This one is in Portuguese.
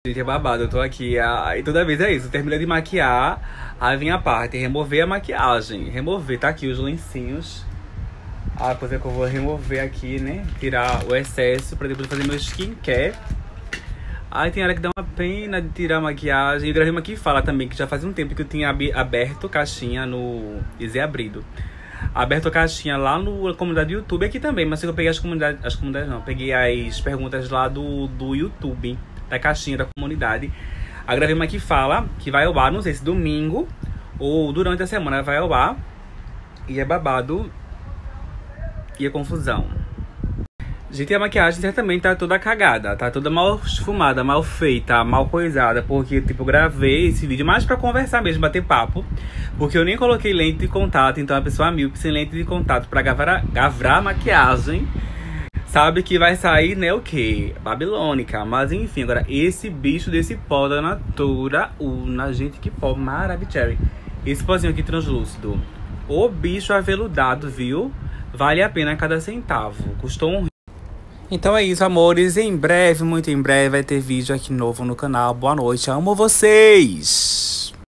Gente, é babado, eu tô aqui, e toda vez é isso, termina de maquiar, aí vem a parte, remover a maquiagem, remover, tá aqui os lencinhos, a coisa que eu vou remover aqui, né, tirar o excesso pra depois fazer meu skincare. Aí tem hora que dá uma pena de tirar a maquiagem, e gravei uma que fala também, que já faz um tempo que eu tinha aberto caixinha no Zé Abrido. Aberto caixinha lá na comunidade do YouTube, aqui também, mas eu peguei as comunidades não, peguei as perguntas lá do YouTube, da caixinha da comunidade. A gravei uma que fala que vai ao ar, não sei se domingo ou durante a semana vai ao ar. E é babado e é confusão. Gente, a maquiagem certamente tá toda cagada, tá toda mal esfumada, mal feita, mal coisada. Porque, tipo, eu gravei esse vídeo mais pra conversar mesmo, bater papo. Porque eu nem coloquei lente de contato, então a pessoa míope sem lente de contato pra gravrar a maquiagem sabe que vai sair, né, o quê? Babilônica. Mas enfim, agora esse bicho desse pó da Natura Una, gente, que pó maravilhoso. Esse pozinho aqui translúcido. O bicho aveludado, viu? Vale a pena cada centavo. Custou um... Então é isso, amores. Em breve, muito em breve, vai ter vídeo aqui novo no canal. Boa noite, amo vocês!